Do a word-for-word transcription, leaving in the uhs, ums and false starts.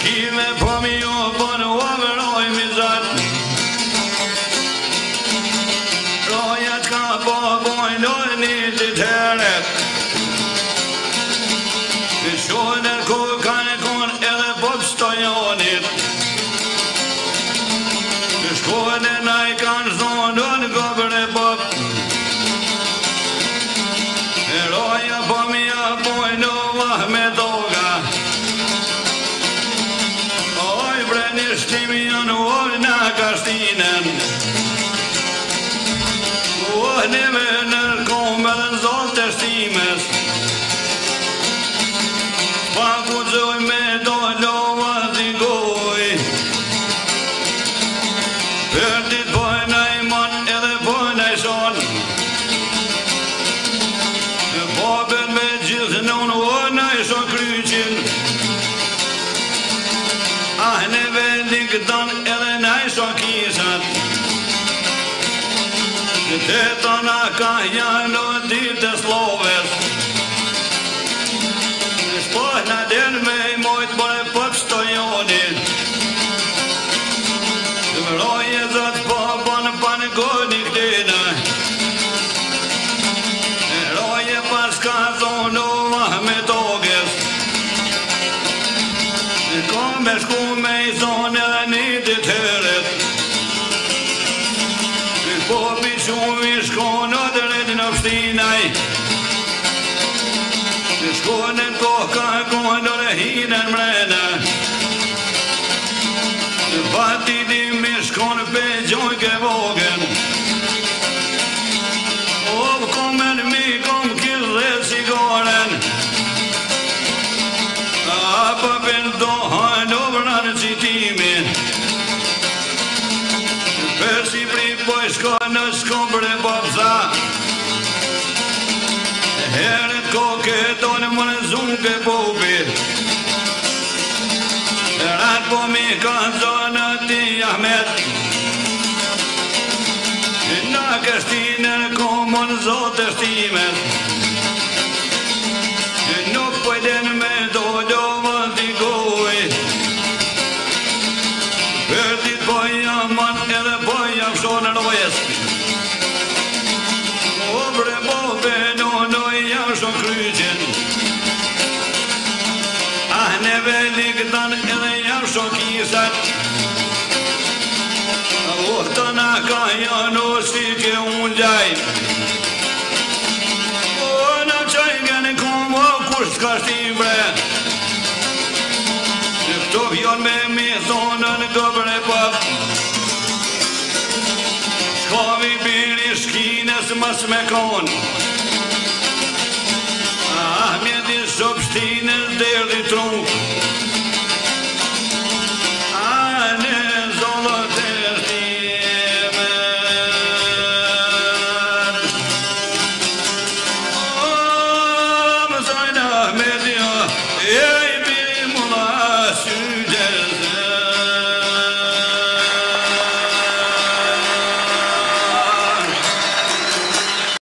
Shkime po mi jo po në overoj mi zat Rojat ka po bojnë një dit heret Shonër ku kanë kun edhe pop stojonit Shkone na i kanë zonë në gobër e pop Roja po mi ja pojnë vah me doga Oj bre një shtimi janë oj në kashtinen Oj një me nërkombe dhe në zonë të shtimes Pa ku zoj me do lova t'i goj Për dit pojna i man edhe pojna i son Popet me gjithë në unë ona i son kryqin Ah në vendi këtan edhe në i son kisat Të tona ka janë o ditë e sloves Shpoh në den me i mojtë bërë pop stojonit Të më roje zëtë po banë panë goni këtina Roje pas ka thonë o vah me toges Ko me shku me i thonë edhe një dit heret Po pi shumë i shkonë o të redi në pështinaj Shkone në kohë ka kohë në rehinën mrena Pati di me shkone pe gjoj ke vogen O komen mi kom kil dhe sigaren A pa pëndohën o vranë citimin Per si pri po i shkone në shkombre po pësa Heret koke tonë më në zunë ke popit Ratë po mi ka zonë ti Ahmet Në kështine në komë në zotë shtimet Nuk pëjden me do do më t'i goj Për dit po jam man edhe po jam shonë rojes O bre bobe no no jam shon kryqin Ah ne veli këtan edhe jam shon kisat O të na ka janë o si ke unë gjaj O në qaj gënë kumë o kush s'ka shtim bre Këto vjon me mi thonë në gëbër e pop Shkovi biri shkines mas me konë Ah, mjeti shop shtines derdi trunk